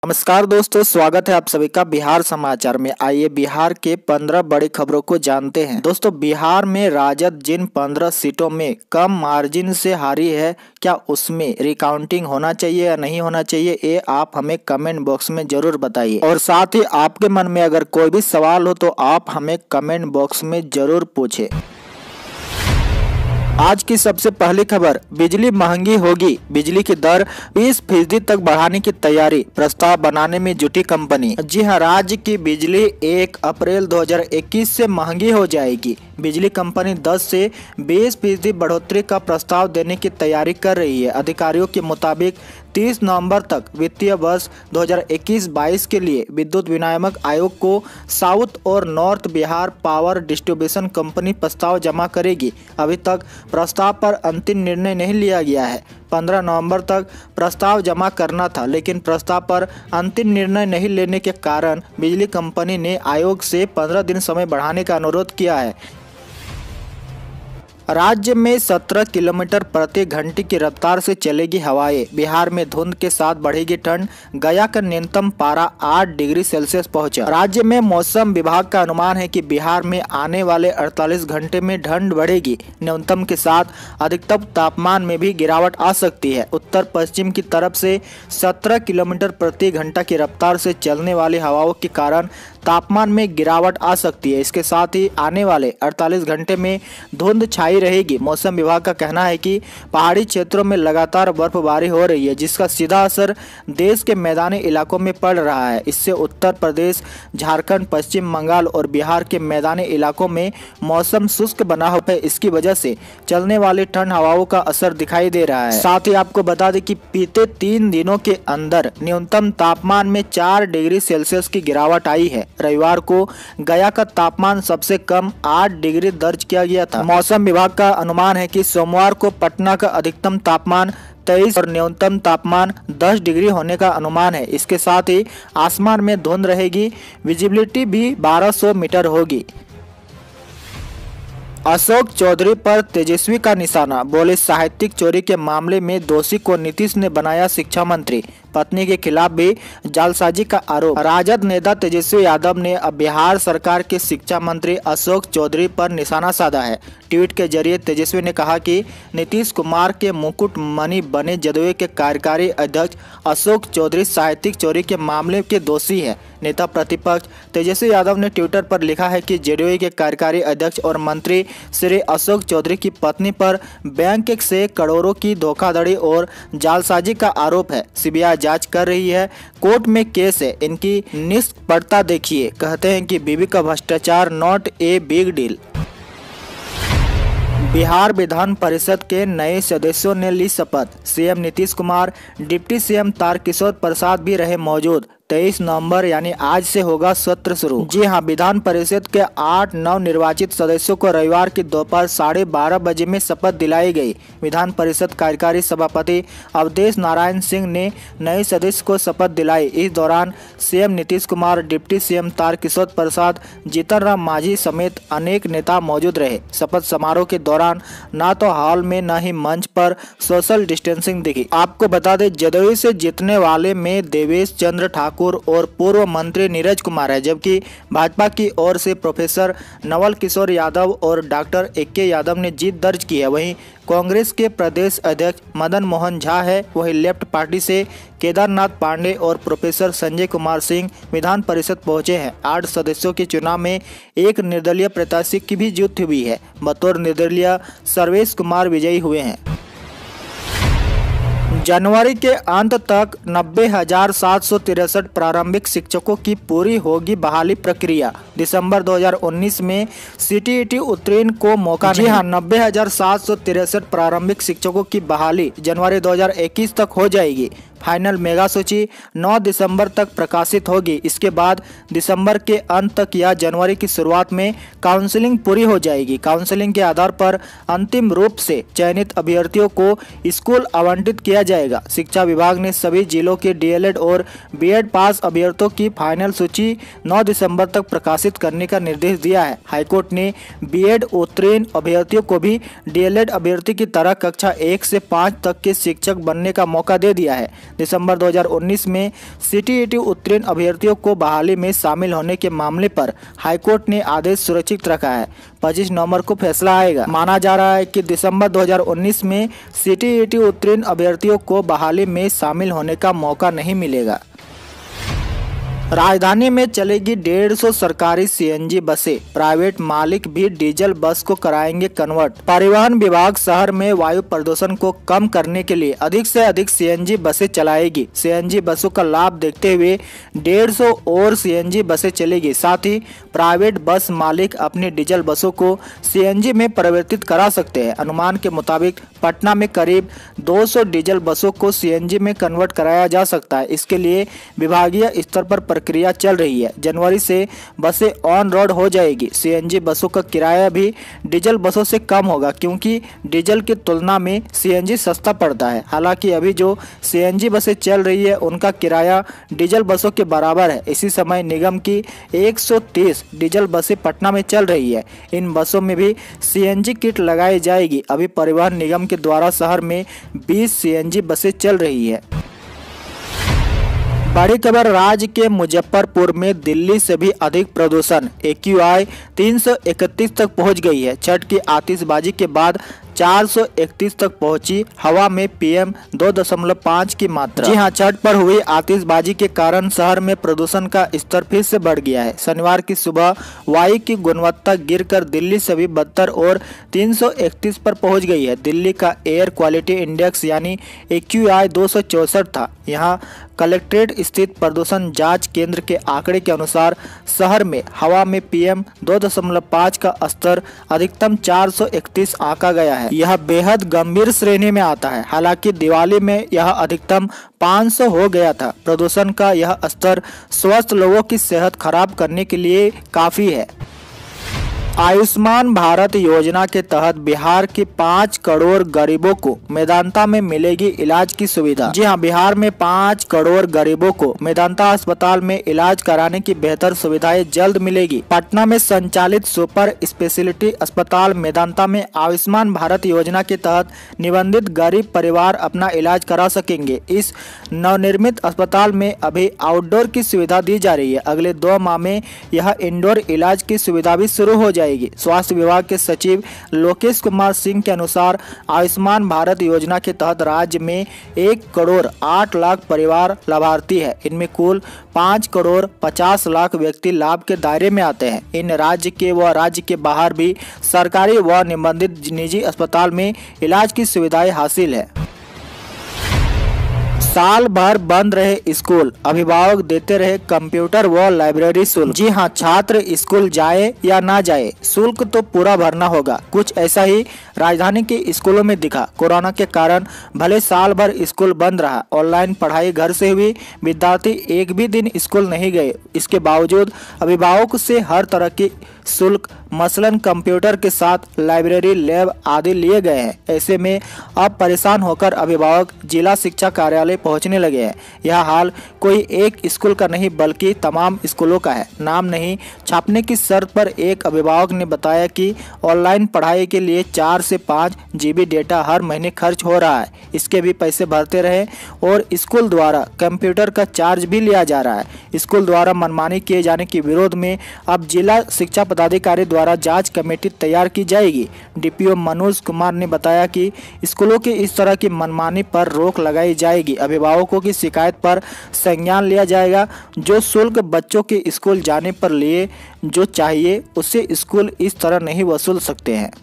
नमस्कार दोस्तों, स्वागत है आप सभी का बिहार समाचार में। आइए बिहार के 15 बड़ी खबरों को जानते हैं। दोस्तों, बिहार में राजद जिन 15 सीटों में कम मार्जिन से हारी है, क्या उसमें रिकाउंटिंग होना चाहिए या नहीं होना चाहिए, ये आप हमें कमेंट बॉक्स में जरूर बताइए। और साथ ही आपके मन में अगर कोई भी सवाल हो तो आप हमें कमेंट बॉक्स में जरूर पूछे। आज की सबसे पहली खबर, बिजली महंगी होगी, बिजली की दर 20% तक बढ़ाने की तैयारी, प्रस्ताव बनाने में जुटी कंपनी। जी हां, राज्य की बिजली 1 अप्रैल 2021 से महंगी हो जाएगी। बिजली कंपनी 10 से 20% बढ़ोतरी का प्रस्ताव देने की तैयारी कर रही है। अधिकारियों के मुताबिक 30 नवंबर तक वित्तीय वर्ष 2021-22 के लिए विद्युत विनियामक आयोग को साउथ और north Bihar power distribution company प्रस्ताव जमा करेगी। अभी तक प्रस्ताव पर अंतिम निर्णय नहीं लिया गया है। 15 नवंबर तक प्रस्ताव जमा करना था, लेकिन प्रस्ताव पर अंतिम निर्णय नहीं लेने के कारण बिजली कंपनी ने आयोग से 15 दिन समय बढ़ाने का अनुरोध किया है। राज्य में 17 किलोमीटर प्रति घंटे की रफ्तार से चलेगी हवाएं। बिहार में धुंध के साथ बढ़ेगी ठंड, गया का न्यूनतम पारा 8 डिग्री सेल्सियस पहुंचा। राज्य में मौसम विभाग का अनुमान है कि बिहार में आने वाले 48 घंटे में ठंड बढ़ेगी। न्यूनतम के साथ अधिकतम तापमान में भी गिरावट आ सकती है। उत्तर पश्चिम की तरफ से 17 किलोमीटर प्रति घंटा की रफ्तार से चलने वाली हवाओं के कारण तापमान में गिरावट आ सकती है। इसके साथ ही आने वाले 48 घंटे में धुंध छाई रहेगी। मौसम विभाग का कहना है कि पहाड़ी क्षेत्रों में लगातार बर्फबारी हो रही है, जिसका सीधा असर देश के मैदानी इलाकों में पड़ रहा है। इससे उत्तर प्रदेश, झारखंड, पश्चिम बंगाल और बिहार के मैदानी इलाकों में मौसम शुष्क बना हुआ है। इसकी वजह से चलने वाली ठंड हवाओं का असर दिखाई दे रहा है। साथ ही आपको बता दें कि बीते 3 दिनों के अंदर न्यूनतम तापमान में 4 डिग्री सेल्सियस की गिरावट आई है। रविवार को गया का तापमान सबसे कम 8 डिग्री दर्ज किया गया था। मौसम विभाग का अनुमान है कि सोमवार को पटना का अधिकतम तापमान 23 और न्यूनतम तापमान 10 डिग्री होने का अनुमान है। इसके साथ ही आसमान में धुंध रहेगी, विजिबिलिटी भी 1200 मीटर होगी। अशोक चौधरी पर तेजस्वी का निशाना, बोले साहित्यिक चोरी के मामले में दोषी को नीतीश ने बनाया शिक्षा मंत्री, पत्नी के खिलाफ भी जालसाजी का आरोप। राजद नेता तेजस्वी यादव ने अब बिहार सरकार के शिक्षा मंत्री अशोक चौधरी पर निशाना साधा है। ट्वीट के जरिए तेजस्वी ने कहा कि नीतीश कुमार के मुकुटमणि बने जदयू के कार्यकारी अध्यक्ष अशोक चौधरी साहित्यिक चोरी के मामले के दोषी है। नेता प्रतिपक्ष तेजस्वी यादव ने ट्विटर पर लिखा है कि जेडीयू के कार्यकारी अध्यक्ष और मंत्री श्री अशोक चौधरी की पत्नी पर बैंक से करोड़ों की धोखाधड़ी और जालसाजी का आरोप है। सीबीआई जांच कर रही है, कोर्ट में केस है, इनकी निष्पक्षता देखिए। कहते हैं कि बीबी का भ्रष्टाचार not a big deal. Bihar विधान परिषद के नए सदस्यों ने ली शपथ, CM Nitish Kumar, deputy CM Tarkishore Prasad भी रहे मौजूद। 23 नवंबर यानी आज से होगा सत्र शुरू। जी हां, विधान परिषद के 8 नवनिर्वाचित सदस्यों को रविवार की दोपहर 12:30 बजे में शपथ दिलाई गई। विधान परिषद कार्यकारी सभापति अवधेश नारायण सिंह ने नए सदस्य को शपथ दिलाई। इस दौरान CM Nitish Kumar, deputy CM Tarkishore Prasad, Jitan Ram Manjhi समेत अनेक नेता मौजूद रहे। शपथ समारोह के दौरान न तो हॉल में न ही मंच पर सोशल डिस्टेंसिंग दिखी। आपको बता दें, जदयू से जीतने वाले में देवेश चंद्र ठाकुर और पूर्व मंत्री नीरज कुमार है, जबकि भाजपा की ओर से प्रोफेसर नवल किशोर यादव और डॉक्टर AK यादव ने जीत दर्ज की है। वहीं कांग्रेस के प्रदेश अध्यक्ष मदन मोहन झा है। वहीं लेफ्ट पार्टी से केदारनाथ पांडे और प्रोफेसर संजय कुमार सिंह विधान परिषद पहुंचे हैं। 8 सदस्यों के चुनाव में एक निर्दलीय प्रत्याशी की भी जीत हुई है। बतौर निर्दलीय सर्वेश कुमार विजयी हुए हैं। जनवरी के अंत तक 90,763 प्रारंभिक शिक्षकों की पूरी होगी बहाली प्रक्रिया। दिसंबर 2019 में CTET उत्तीर्ण को मौका नहीं। जी हां, 90,763 प्रारंभिक शिक्षकों की बहाली जनवरी 2021 तक हो जाएगी। फाइनल मेगा सूची 9 दिसंबर तक प्रकाशित होगी। इसके बाद दिसंबर के अंत तक या जनवरी की शुरुआत में काउंसलिंग पूरी हो जाएगी। काउंसलिंग के आधार पर अंतिम रूप से चयनित अभ्यर्थियों को स्कूल आवंटित किया जाएगा। शिक्षा विभाग ने सभी जिलों के DLED और BEd पास अभ्यर्थियों की फाइनल सूची 9 दिसंबर तक प्रकाशित करने का निर्देश दिया है। हाईकोर्ट ने BEd उत्तीर्ण अभ्यर्थियों को भी DLED अभ्यर्थी की तरह कक्षा 1 से 5 तक के शिक्षक बनने का मौका दे दिया है। दिसंबर 2019 में सीटीईटी उत्तीर्ण अभ्यर्थियों को बहाली में शामिल होने के मामले पर हाईकोर्ट ने आदेश सुरक्षित रखा है। 25 नवंबर को फैसला आएगा। माना जा रहा है कि दिसंबर 2019 में सीटीईटी उत्तीर्ण अभ्यर्थियों को बहाली में शामिल होने का मौका नहीं मिलेगा। राजधानी में चलेगी 150 सरकारी सीएनजी बसें, प्राइवेट मालिक भी डीजल बस को कराएंगे कन्वर्ट। परिवहन विभाग शहर में वायु प्रदूषण को कम करने के लिए अधिक से अधिक सीएनजी बसें चलाएगी। सीएनजी बसों का लाभ देखते हुए 150 और सीएनजी बसें चलेगी। साथ ही प्राइवेट बस मालिक अपनी डीजल बसों को सीएनजी में परिवर्तित करा सकते हैं। अनुमान के मुताबिक पटना में करीब 200 डीजल बसों को सीएनजी में कन्वर्ट कराया जा सकता है। इसके लिए विभागीय स्तर पर प्रक्रिया चल रही है। जनवरी से बसें ऑन रोड हो जाएगी। सीएनजी बसों का किराया भी डीजल बसों से कम होगा, क्योंकि डीजल की तुलना में सीएनजी सस्ता पड़ता है। हालांकि अभी जो सीएनजी बसें चल रही है उनका किराया डीजल बसों के बराबर है। इसी समय निगम की 130 डीजल बसें पटना में चल रही है। इन बसों में भी सीएनजी किट लगाई जाएगी। अभी परिवहन निगम के द्वारा शहर में 20 सीएनजी बसें चल रही है। बड़ी खबर, राज्य के मुजफ्फरपुर में दिल्ली से भी अधिक प्रदूषण, AQI 331 तक पहुंच गई है। छठ की आतिशबाजी के बाद 431 तक पहुंची हवा में PM 2.5 की मात्रा। जी हां, छठ पर हुई आतिशबाजी के कारण शहर में प्रदूषण का स्तर फिर से बढ़ गया है। शनिवार की सुबह वायु की गुणवत्ता गिरकर दिल्ली से भी 72 और 331 पर पहुंच गई है। दिल्ली का एयर क्वालिटी इंडेक्स यानी AQI 264 था। यहां कलेक्ट्रेट स्थित प्रदूषण जांच केंद्र के आंकड़े के अनुसार शहर में हवा में PM 2.5 का स्तर अधिकतम 431 आंका गया है। यह बेहद गंभीर श्रेणी में आता है। हालांकि दिवाली में यह अधिकतम 500 हो गया था। प्रदूषण का यह स्तर स्वस्थ लोगों की सेहत खराब करने के लिए काफी है। आयुष्मान भारत योजना के तहत बिहार के 5 करोड़ गरीबों को मेदांता में मिलेगी इलाज की सुविधा। जी हां, बिहार में 5 करोड़ गरीबों को मेदांता अस्पताल में इलाज कराने की बेहतर सुविधाएं जल्द मिलेगी। पटना में संचालित सुपर स्पेशलिटी अस्पताल मेदांता में आयुष्मान भारत योजना के तहत निबंधित गरीब परिवार अपना इलाज करा सकेंगे। इस नवनिर्मित अस्पताल में अभी आउटडोर की सुविधा दी जा रही है। अगले 2 माह में यह इंडोर इलाज की सुविधा भी शुरू हो जाएगी। स्वास्थ्य विभाग के सचिव लोकेश कुमार सिंह के अनुसार आयुष्मान भारत योजना के तहत राज्य में 1 करोड़ 8 लाख परिवार लाभार्थी है। इनमें कुल 5 करोड़ 50 लाख व्यक्ति लाभ के दायरे में आते हैं। इन राज्य के व राज्य के बाहर भी सरकारी व निबंधित निजी अस्पताल में इलाज की सुविधाएं हासिल है। साल भर बंद रहे स्कूल, अभिभावक देते रहे कंप्यूटर व लाइब्रेरी शुल्क। जी हां, छात्र स्कूल जाए या ना जाए, शुल्क तो पूरा भरना होगा। कुछ ऐसा ही राजधानी के स्कूलों में दिखा। कोरोना के कारण भले साल भर स्कूल बंद रहा, ऑनलाइन पढ़ाई घर से हुई, विद्यार्थी एक भी दिन स्कूल नहीं गए। इसके बावजूद अभिभावक से हर तरह की शुल्क मसलन कंप्यूटर के साथ लाइब्रेरी, लैब आदि लिए गए हैं। ऐसे में अब परेशान होकर अभिभावक जिला शिक्षा कार्यालय पहुंचने लगे हैं। यह हाल कोई एक स्कूल का नहीं बल्कि तमाम स्कूलों का है। नाम नहीं छापने की शर्त पर एक अभिभावक ने बताया कि ऑनलाइन पढ़ाई के लिए 4 से 5 GB डेटा हर महीने खर्च हो रहा है। इसके भी पैसे भरते रहे और स्कूल द्वारा कंप्यूटर का चार्ज भी लिया जा रहा है। स्कूल द्वारा मनमानी किए जाने के विरोध में अब जिला शिक्षा पदाधिकारी द्वारा जांच कमेटी तैयार की जाएगी। DPO मनोज कुमार ने बताया कि स्कूलों की इस तरह की मनमानी पर रोक लगाई जाएगी। अभिभावकों की शिकायत पर संज्ञान लिया जाएगा। जो शुल्क बच्चों के स्कूल जाने पर लिए जो चाहिए उससे स्कूल इस तरह नहीं वसूल सकते हैं।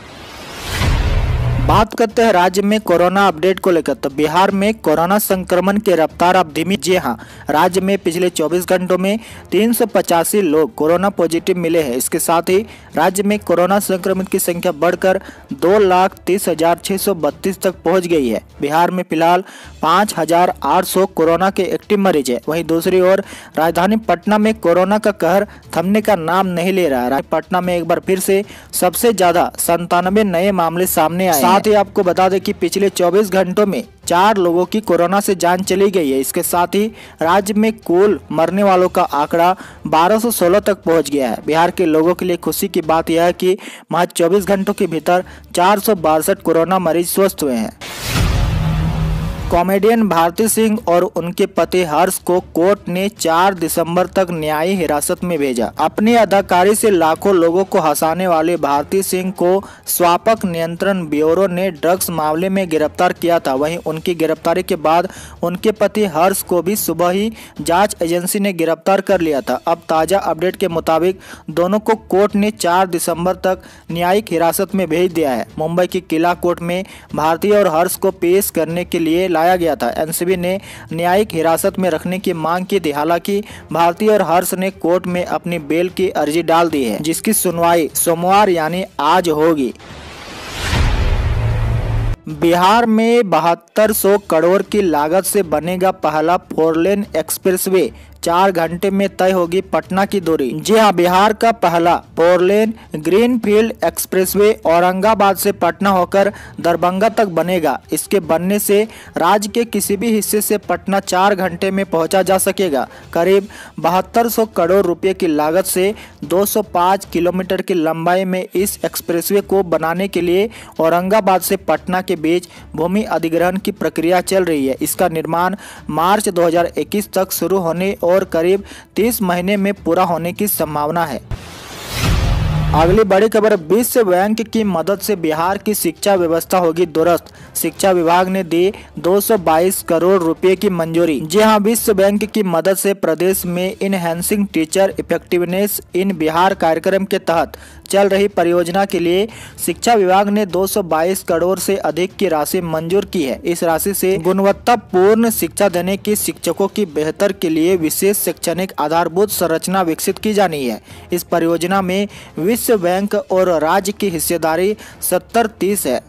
बात करते हैं राज्य में कोरोना अपडेट को लेकर। तो बिहार में कोरोना संक्रमण की रफ्तार अब धीमी। जी हां, राज्य में पिछले 24 घंटों में 385 लोग कोरोना पॉजिटिव मिले हैं। इसके साथ ही राज्य में कोरोना संक्रमित की संख्या बढ़कर 2,30,632 तक पहुंच गई है। बिहार में फिलहाल 5,800 कोरोना के एक्टिव मरीज है। वहीं दूसरी ओर राजधानी पटना में कोरोना का कहर थमने का नाम नहीं ले रहा है। पटना में एक बार फिर से सबसे ज्यादा 97 नए मामले सामने आए। साथ ही आपको बता दें कि पिछले 24 घंटों में 4 लोगों की कोरोना से जान चली गई है। इसके साथ ही राज्य में कुल मरने वालों का आंकड़ा 1216 तक पहुंच गया है। बिहार के लोगों के लिए खुशी की बात यह है कि महज 24 घंटों के भीतर 462 कोरोना मरीज स्वस्थ हुए हैं। कॉमेडियन भारती सिंह और उनके पति हर्ष को कोर्ट ने 4 दिसंबर तक न्यायिक हिरासत में भेजा। अपनी अदाकारी से लाखों लोगों को हंसाने वाले भारती सिंह को स्वापक नियंत्रण ब्यूरो ने ड्रग्स मामले में गिरफ्तार किया था। वहीं उनकी गिरफ्तारी के बाद उनके पति हर्ष को भी सुबह ही जांच एजेंसी ने गिरफ्तार कर लिया था। अब ताजा अपडेट के मुताबिक दोनों को कोर्ट ने 4 दिसंबर तक न्यायिक हिरासत में भेज दिया है। मुंबई की किला कोर्ट में भारती और हर्ष को पेश करने के लिए लाया गया था। एनसीबी ने न्यायिक हिरासत में रखने की मांग की थी। हालांकि भारती और हर्ष ने कोर्ट में अपनी बेल की अर्जी डाल दी है, जिसकी सुनवाई सोमवार यानी आज होगी। बिहार में 7200 करोड़ की लागत से बनेगा पहला 4 लेन एक्सप्रेसवे। 4 घंटे में तय होगी पटना की दूरी। जी हां, बिहार का पहला 4 लेन ग्रीनफील्ड एक्सप्रेसवे औरंगाबाद से पटना होकर दरभंगा तक बनेगा। इसके बनने से राज्य के किसी भी हिस्से से पटना 4 घंटे में पहुंचा जा सकेगा। करीब 7200 करोड़ रुपए की लागत से 205 किलोमीटर की लंबाई में इस एक्सप्रेसवे को बनाने के लिए औरंगाबाद से पटना के बीच भूमि अधिग्रहण की प्रक्रिया चल रही है। इसका निर्माण मार्च 2021 तक शुरू होने और करीब 30 महीने में पूरा होने की संभावना है। अगली बड़ी खबर, विश्व बैंक की मदद से बिहार की शिक्षा व्यवस्था होगी दुरुस्त। शिक्षा विभाग ने दी 222 करोड़ रुपए की मंजूरी। जी हां, विश्व बैंक की मदद से प्रदेश में enhancing teacher effectiveness in Bihar कार्यक्रम के तहत चल रही परियोजना के लिए शिक्षा विभाग ने 222 करोड़ से अधिक की राशि मंजूर की है। इस राशि से गुणवत्तापूर्ण शिक्षा देने की शिक्षकों की बेहतर के लिए विशेष शैक्षणिक आधारभूत संरचना विकसित की जानी है। इस परियोजना में विश्व बैंक और राज्य की हिस्सेदारी 70-30 है।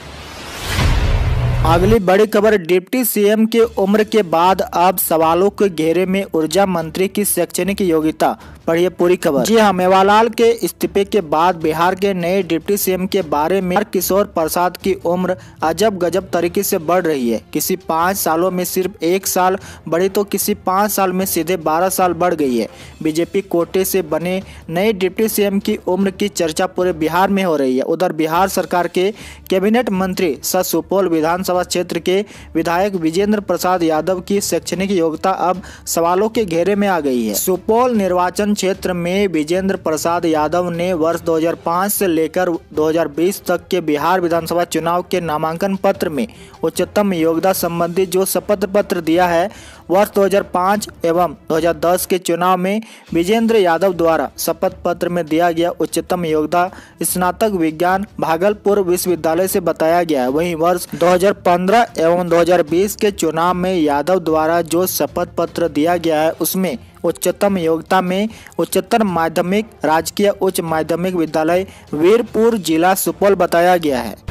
अगली बड़ी खबर, डिप्टी सीएम के उम्र के बाद अब सवालों के घेरे में ऊर्जा मंत्री की शैक्षणिक योग्यता। पढ़िए पूरी खबर। जी हाँ, मेवालाल के इस्तीफे के बाद बिहार के नए डिप्टी सीएम के बारे में किशोर प्रसाद की उम्र अजब गजब तरीके से बढ़ रही है। किसी 5 सालों में सिर्फ 1 साल बढ़ी तो किसी 5 साल में सीधे 12 साल बढ़ गई है। बीजेपी कोटे से बने नए डिप्टी सीएम की उम्र की चर्चा पूरे बिहार में हो रही है। उधर बिहार सरकार के कैबिनेट मंत्री सह सुपौल विधानसभा क्षेत्र के विधायक विजेंद्र प्रसाद यादव की शैक्षणिक योग्यता अब सवालों के घेरे में आ गई है। सुपौल निर्वाचन क्षेत्र में विजेंद्र प्रसाद यादव ने वर्ष 2005 से लेकर 2020 तक के बिहार विधानसभा चुनाव के नामांकन पत्र में उच्चतम योग्यता संबंधी जो शपथ पत्र दिया है, वर्ष 2005 एवं 2010 के चुनाव में विजेंद्र यादव द्वारा शपथ पत्र में दिया गया उच्चतम योग्यता स्नातक विज्ञान भागलपुर विश्वविद्यालय से बताया गया है। वहीं वर्ष 2015 एवं 2020 के चुनाव में यादव द्वारा जो शपथ पत्र दिया गया है, उसमें उच्चतम योग्यता में उच्चतर माध्यमिक राजकीय उच्च माध्यमिक विद्यालय वीरपुर जिला सुपौल बताया गया है।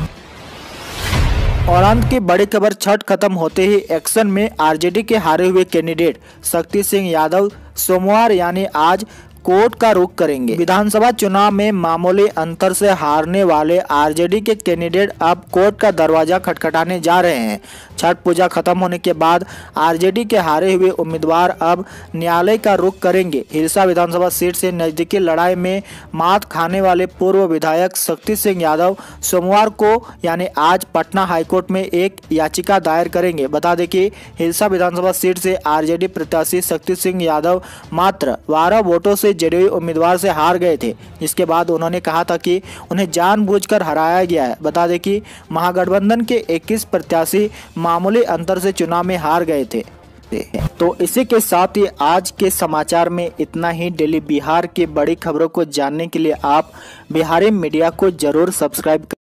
और अंत की बड़ी खबर, छठ खत्म होते ही एक्शन में आरजेडी के हारे हुए कैंडिडेट शक्ति सिंह यादव सोमवार यानी आज कोर्ट का रुख करेंगे। विधानसभा चुनाव में मामूली अंतर से हारने वाले आरजेडी के कैंडिडेट अब कोर्ट का दरवाजा खटखटाने जा रहे हैं। छठ पूजा खत्म होने के बाद आरजेडी के हारे हुए उम्मीदवार अब न्यायालय का रुख करेंगे। हिलसा विधानसभा सीट से नजदीकी लड़ाई में मात खाने वाले पूर्व विधायक शक्ति सिंह यादव सोमवार को यानी आज पटना हाईकोर्ट में एक याचिका दायर करेंगे। बता दें कि हिलसा विधानसभा सीट से आरजेडी प्रत्याशी शक्ति सिंह यादव मात्र 12 वोटों से जेडीयू उम्मीदवार से हार गए थे, जिसके बाद उन्होंने कहा था कि उन्हें जानबूझकर हराया गया है। बता दें कि महागठबंधन के 21 प्रत्याशी मामूली अंतर से चुनाव में हार गए थे। तो इसी के साथ ही आज के समाचार में इतना ही। डेली बिहार की बड़ी खबरों को जानने के लिए आप बिहारी मीडिया को जरूर सब्सक्राइब